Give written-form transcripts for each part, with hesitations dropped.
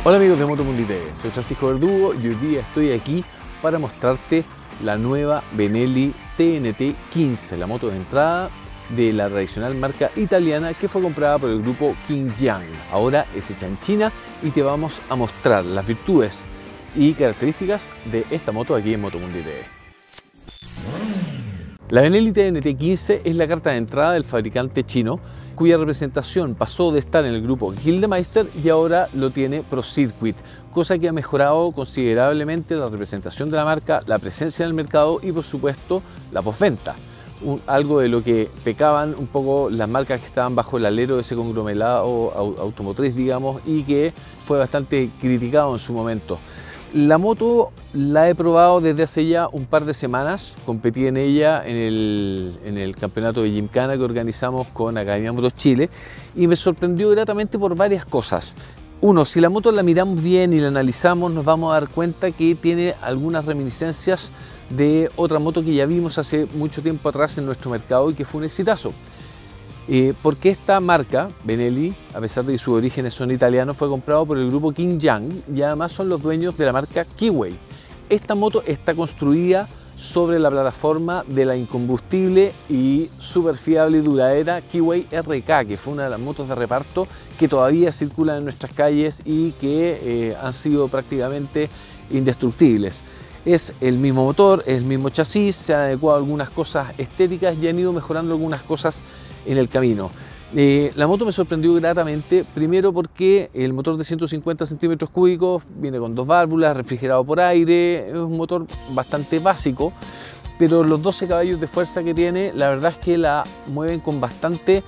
Hola amigos de Motomundi TV, soy Francisco Verdugo y hoy día estoy aquí para mostrarte la nueva Benelli TNT 15, la moto de entrada de la tradicional marca italiana que fue comprada por el grupo Qingyang. Ahora es hecha en China y te vamos a mostrar las virtudes y características de esta moto aquí en Motomundi TV. La Benelli TNT 15 es la carta de entrada del fabricante chino, cuya representación pasó de estar en el grupo Gildemeister y ahora lo tiene Pro Circuit, cosa que ha mejorado considerablemente la representación de la marca, la presencia en el mercado y por supuesto la postventa. Algo de lo que pecaban un poco las marcas que estaban bajo el alero de ese conglomerado automotriz, digamos, y que fue bastante criticado en su momento. La moto la he probado desde hace ya un par de semanas, competí en ella en el campeonato de Gymkhana que organizamos con Academia Motos Chile y me sorprendió gratamente por varias cosas. Uno, si la moto la miramos bien y la analizamos, nos vamos a dar cuenta que tiene algunas reminiscencias de otra moto que ya vimos hace mucho tiempo atrás en nuestro mercado y que fue un exitazo. Porque esta marca, Benelli, a pesar de que sus orígenes son italianos, fue comprado por el grupo Qingyang y además son los dueños de la marca Kiwei. Esta moto está construida sobre la plataforma de la incombustible y súper fiable y duradera Kiwei RK, que fue una de las motos de reparto que todavía circulan en nuestras calles y que han sido prácticamente indestructibles. Es el mismo motor, es el mismo chasis, se han adecuado algunas cosas estéticas y han ido mejorando algunas cosas en el camino. La moto me sorprendió gratamente, primero porque el motor de 150 centímetros cúbicos viene con dos válvulas, refrigerado por aire, es un motor bastante básico, pero los 12 caballos de fuerza que tiene, la verdad es que la mueven con bastante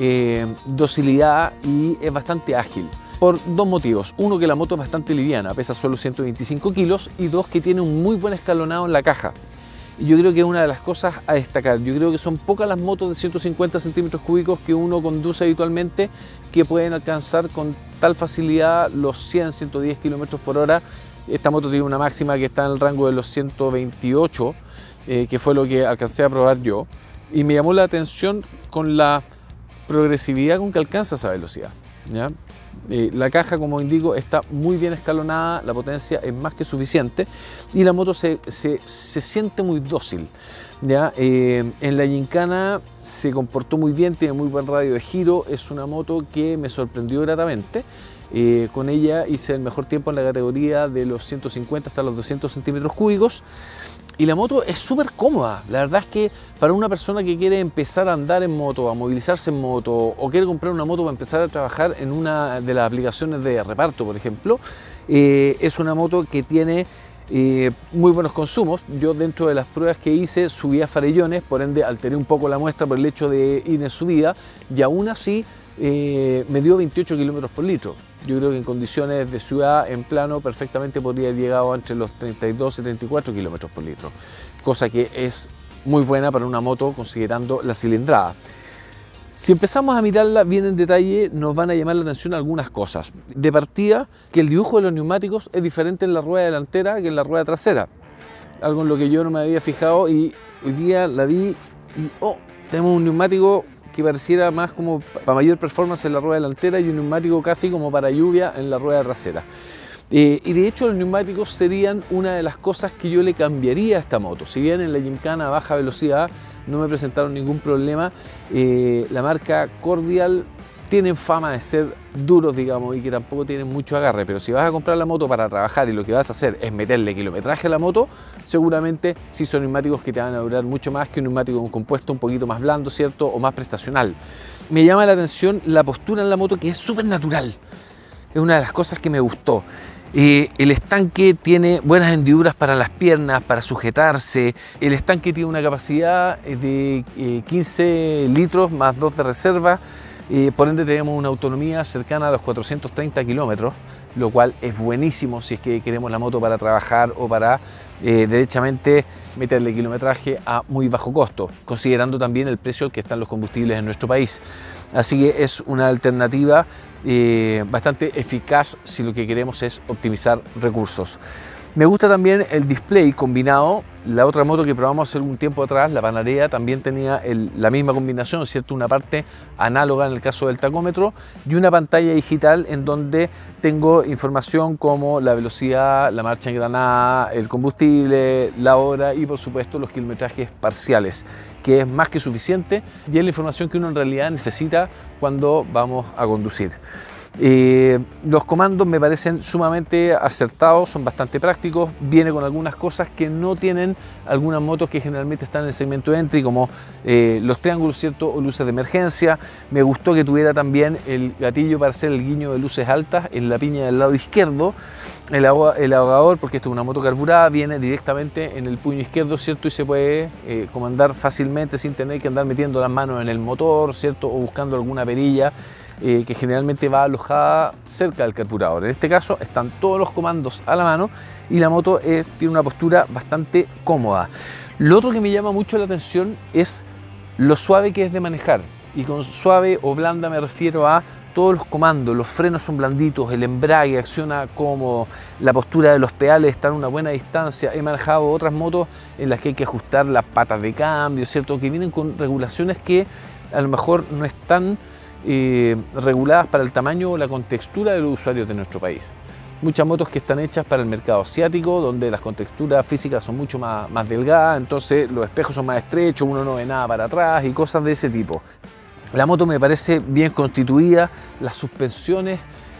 docilidad y es bastante ágil. Por dos motivos. Uno, que la moto es bastante liviana, pesa solo 125 kilos, y dos, que tiene un muy buen escalonado en la caja. Y yo creo que es una de las cosas a destacar. Yo creo que son pocas las motos de 150 centímetros cúbicos que uno conduce habitualmente que pueden alcanzar con tal facilidad los 100-110 kilómetros por hora. Esta moto tiene una máxima que está en el rango de los 128, que fue lo que alcancé a probar yo. Y me llamó la atención con la progresividad con que alcanza esa velocidad, ¿ya? La caja, como indico, está muy bien escalonada, la potencia es más que suficiente y la moto se siente muy dócil, ¿ya? En la Gymkhana se comportó muy bien, tiene muy buen radio de giro, es una moto que me sorprendió gratamente. Con ella hice el mejor tiempo en la categoría de los 150 hasta los 200 centímetros cúbicos. Y la moto es súper cómoda. La verdad es que para una persona que quiere empezar a andar en moto, a movilizarse en moto, o quiere comprar una moto para empezar a trabajar en una de las aplicaciones de reparto, por ejemplo, es una moto que tiene muy buenos consumos. Yo, dentro de las pruebas que hice, subí a farellones, por ende alteré un poco la muestra por el hecho de ir en subida, y aún así me dio 28 kilómetros por litro. Yo creo que en condiciones de ciudad, en plano, perfectamente podría haber llegado entre los 32 y 34 kilómetros por litro, cosa que es muy buena para una moto considerando la cilindrada. Si empezamos a mirarla bien en detalle, nos van a llamar la atención algunas cosas. De partida, que el dibujo de los neumáticos es diferente en la rueda delantera que en la rueda trasera, algo en lo que yo no me había fijado y hoy día la vi y tenemos un neumático que pareciera más como para mayor performance en la rueda delantera y un neumático casi como para lluvia en la rueda trasera. Y de hecho los neumáticos serían una de las cosas que yo le cambiaría a esta moto. Si bien en la Gymkhana a baja velocidad no me presentaron ningún problema, la marca Cordial tienen fama de ser duros, digamos, y que tampoco tienen mucho agarre, pero si vas a comprar la moto para trabajar y lo que vas a hacer es meterle kilometraje a la moto, seguramente sí son neumáticos que te van a durar mucho más que un neumático con compuesto un poquito más blando, ¿cierto? O más prestacional. Me llama la atención la postura en la moto, que es súper natural. Es una de las cosas que me gustó. El estanque tiene buenas hendiduras para las piernas, para sujetarse. El estanque tiene una capacidad de 15 litros más 2 de reserva. Por ende tenemos una autonomía cercana a los 430 kilómetros, lo cual es buenísimo si es que queremos la moto para trabajar o para derechamente meterle kilometraje a muy bajo costo, considerando también el precio al que están los combustibles en nuestro país. Así que es una alternativa bastante eficaz si lo que queremos es optimizar recursos. Me gusta también el display combinado. La otra moto que probamos hace un tiempo atrás, la Panarea, también tenía la misma combinación, ¿cierto? Una parte análoga en el caso del tacómetro y una pantalla digital en donde tengo información como la velocidad, la marcha engranada, el combustible, la hora y por supuesto los kilometrajes parciales, que es más que suficiente y es la información que uno en realidad necesita cuando vamos a conducir. Los comandos me parecen sumamente acertados, son bastante prácticos, viene con algunas cosas que no tienen algunas motos que generalmente están en el segmento entry, como los triángulos, ¿cierto? O luces de emergencia. Me gustó que tuviera también el gatillo para hacer el guiño de luces altas en la piña del lado izquierdo. El ahogador, porque esto es una moto carburada, viene directamente en el puño izquierdo, ¿cierto? Y se puede comandar fácilmente sin tener que andar metiendo las manos en el motor, ¿cierto? O buscando alguna perilla que generalmente va alojada cerca del carburador. En este caso están todos los comandos a la mano y la moto tiene una postura bastante cómoda. Lo otro que me llama mucho la atención es lo suave que es de manejar. Y con suave o blanda me refiero a todos los comandos, los frenos son blanditos, el embrague acciona cómodo, la postura de los pedales está a una buena distancia. He manejado otras motos en las que hay que ajustar las patas de cambio, ¿cierto? Que vienen con regulaciones que a lo mejor no están reguladas para el tamaño o la contextura de los usuarios de nuestro país. Muchas motos que están hechas para el mercado asiático, donde las contexturas físicas son mucho más delgadas, entonces los espejos son más estrechos, uno no ve nada para atrás y cosas de ese tipo. La moto me parece bien constituida, las suspensiones,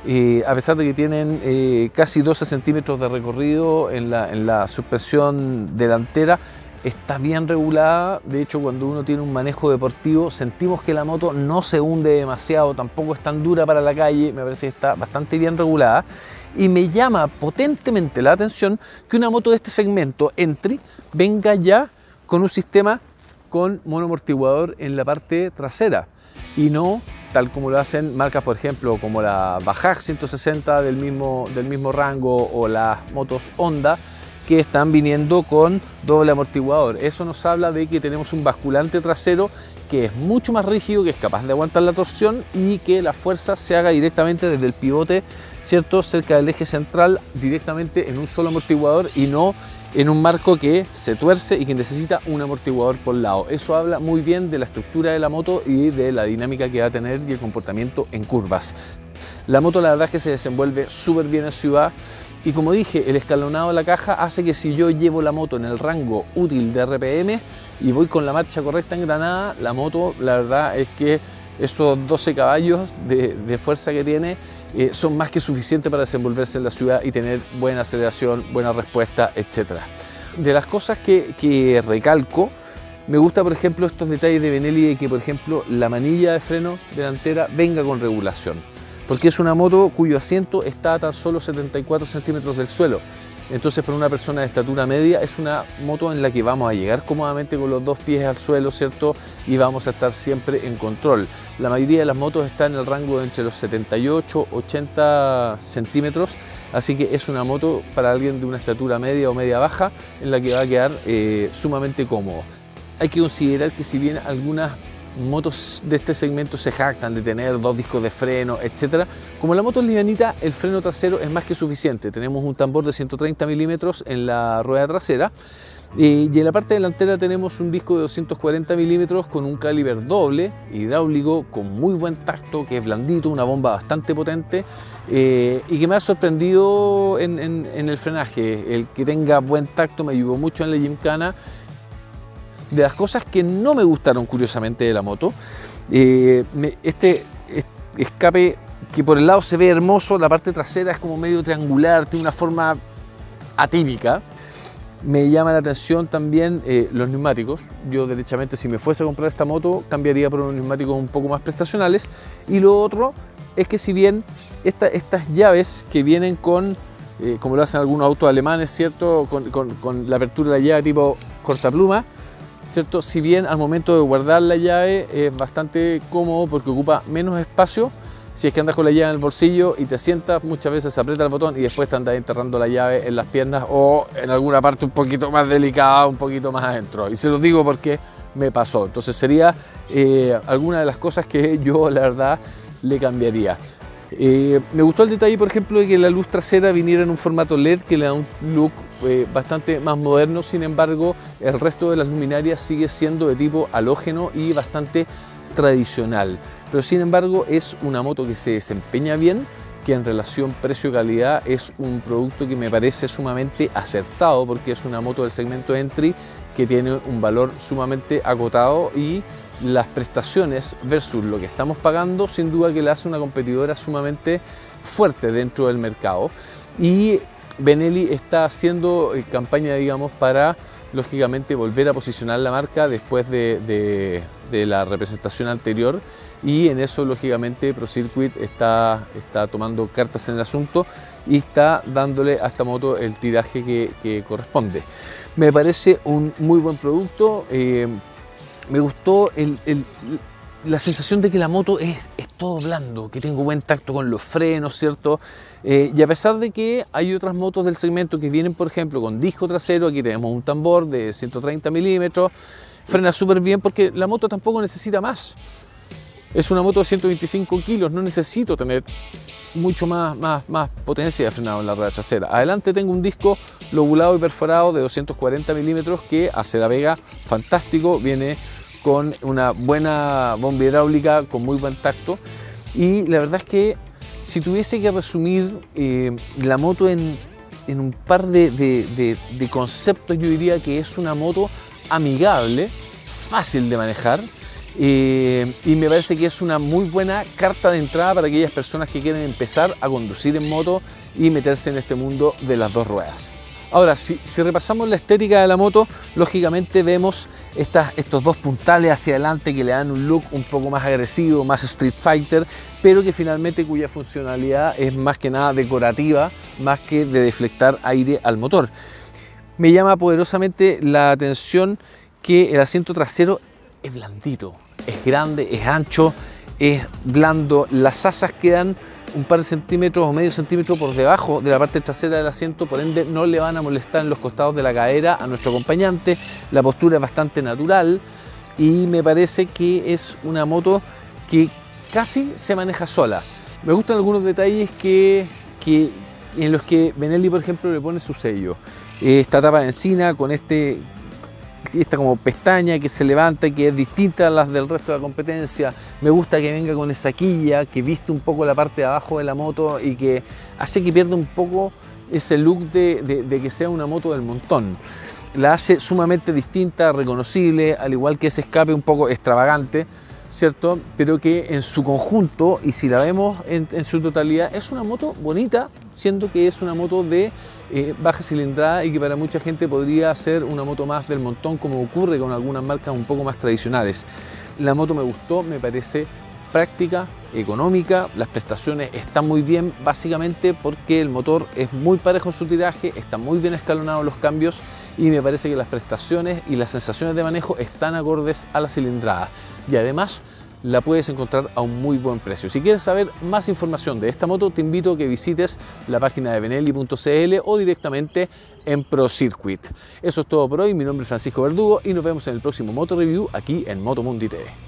a pesar de que tienen casi 12 centímetros de recorrido en la suspensión delantera, está bien regulada. De hecho, cuando uno tiene un manejo deportivo, sentimos que la moto no se hunde demasiado, tampoco es tan dura para la calle, me parece que está bastante bien regulada. Y me llama potentemente la atención que una moto de este segmento entry venga ya con un sistema con monoamortiguador en la parte trasera y no tal como lo hacen marcas, por ejemplo, como la Bajaj 160 del mismo rango o las motos Honda, que están viniendo con doble amortiguador. Eso nos habla de que tenemos un basculante trasero que es mucho más rígido, que es capaz de aguantar la torsión y que la fuerza se haga directamente desde el pivote, ¿cierto? Cerca del eje central, directamente en un solo amortiguador y no en un marco que se tuerce y que necesita un amortiguador por lado. Eso habla muy bien de la estructura de la moto y de la dinámica que va a tener y el comportamiento en curvas. La moto la verdad es que se desenvuelve súper bien en ciudad. Y como dije, el escalonado de la caja hace que si yo llevo la moto en el rango útil de RPM y voy con la marcha correcta engranada, la moto, la verdad es que esos 12 caballos de fuerza que tiene son más que suficientes para desenvolverse en la ciudad y tener buena aceleración, buena respuesta, etc. De las cosas que recalco, me gusta, por ejemplo, estos detalles de Benelli de que, por ejemplo, la manilla de freno delantera venga con regulación, porque es una moto cuyo asiento está a tan solo 74 centímetros del suelo. Entonces, para una persona de estatura media, es una moto en la que vamos a llegar cómodamente con los dos pies al suelo, ¿cierto? Y vamos a estar siempre en control. La mayoría de las motos están en el rango de entre los 78 y 80 centímetros, así que es una moto para alguien de una estatura media o media baja en la que va a quedar sumamente cómodo. Hay que considerar que si bien algunas motos de este segmento se jactan de tener 2 discos de freno, etc. Como la moto es livianita, el freno trasero es más que suficiente. Tenemos un tambor de 130 milímetros en la rueda trasera y en la parte delantera tenemos un disco de 240 milímetros con un caliber doble, hidráulico, con muy buen tacto, que es blandito, una bomba bastante potente y que me ha sorprendido en el frenaje. El que tenga buen tacto me ayudó mucho en la Gymkhana. De las cosas que no me gustaron curiosamente de la moto, este escape que por el lado se ve hermoso, la parte trasera es como medio triangular, tiene una forma atípica. Me llama la atención también los neumáticos. Yo derechamente, si me fuese a comprar esta moto, cambiaría por unos neumáticos un poco más prestacionales. Y lo otro es que si bien estas llaves que vienen con, como lo hacen algunos autos alemanes, ¿cierto? Con la apertura de la llave tipo cortapluma, ¿cierto? Si bien al momento de guardar la llave es bastante cómodo porque ocupa menos espacio, si es que andas con la llave en el bolsillo y te sientas, muchas veces aprieta el botón y después te andas enterrando la llave en las piernas o en alguna parte un poquito más delicada, un poquito más adentro. Y se los digo porque me pasó. Entonces sería alguna de las cosas que yo la verdad le cambiaría. Me gustó el detalle, por ejemplo, de que la luz trasera viniera en un formato LED que le da un look bastante más moderno. Sin embargo, el resto de las luminarias sigue siendo de tipo halógeno y bastante tradicional. Pero sin embargo es una moto que se desempeña bien, que en relación precio-calidad es un producto que me parece sumamente acertado, porque es una moto del segmento entry que tiene un valor sumamente acotado y las prestaciones versus lo que estamos pagando sin duda que la hace una competidora sumamente fuerte dentro del mercado. Y Benelli está haciendo campaña, digamos, para lógicamente volver a posicionar la marca después de la representación anterior, y en eso lógicamente ProCircuit está tomando cartas en el asunto y está dándole a esta moto el tiraje que corresponde. Me parece un muy buen producto. Me gustó la sensación de que la moto es todo blando, que tengo buen tacto con los frenos, ¿cierto? Y a pesar de que hay otras motos del segmento que vienen, por ejemplo, con disco trasero, aquí tenemos un tambor de 130 milímetros, frena súper bien porque la moto tampoco necesita más. Es una moto de 125 kilos, no necesito tener mucho más potencia de frenado en la rueda trasera. Adelante tengo un disco lobulado y perforado de 240 milímetros que hace la pega fantástico, viene con una buena bomba hidráulica, con muy buen tacto, y la verdad es que si tuviese que resumir la moto en un par de conceptos, yo diría que es una moto amigable, fácil de manejar, y me parece que es una muy buena carta de entrada para aquellas personas que quieren empezar a conducir en moto y meterse en este mundo de las dos ruedas. Ahora, si repasamos la estética de la moto, lógicamente vemos estos dos puntales hacia adelante que le dan un look un poco más agresivo, más Street Fighter, pero que finalmente cuya funcionalidad es más que nada decorativa, más que de deflectar aire al motor. Me llama poderosamente la atención que el asiento trasero es blandito, es grande, es ancho, es blando. Las asas quedan un par de centímetros o medio centímetro por debajo de la parte trasera del asiento, por ende no le van a molestar en los costados de la cadera a nuestro acompañante. La postura es bastante natural y me parece que es una moto que casi se maneja sola. Me gustan algunos detalles en los que Benelli, por ejemplo, le pone su sello. Esta tapa de encina con esta como pestaña que se levanta, que es distinta a las del resto de la competencia. Me gusta que venga con esa quilla que viste un poco la parte de abajo de la moto y que hace que pierda un poco ese look de que sea una moto del montón. La hace sumamente distinta, reconocible, al igual que ese escape un poco extravagante, ¿cierto? Pero que en su conjunto, y si la vemos en su totalidad, es una moto bonita, siendo que es una moto de baja cilindrada y que para mucha gente podría ser una moto más del montón, como ocurre con algunas marcas un poco más tradicionales. La moto me gustó, me parece práctica, económica, las prestaciones están muy bien, básicamente porque el motor es muy parejo en su tiraje, están muy bien escalonados los cambios y me parece que las prestaciones y las sensaciones de manejo están acordes a la cilindrada, y además la puedes encontrar a un muy buen precio. Si quieres saber más información de esta moto, te invito a que visites la página de benelli.cl o directamente en ProCircuit. Eso es todo por hoy, mi nombre es Francisco Verdugo y nos vemos en el próximo Moto Review aquí en Motomundi TV.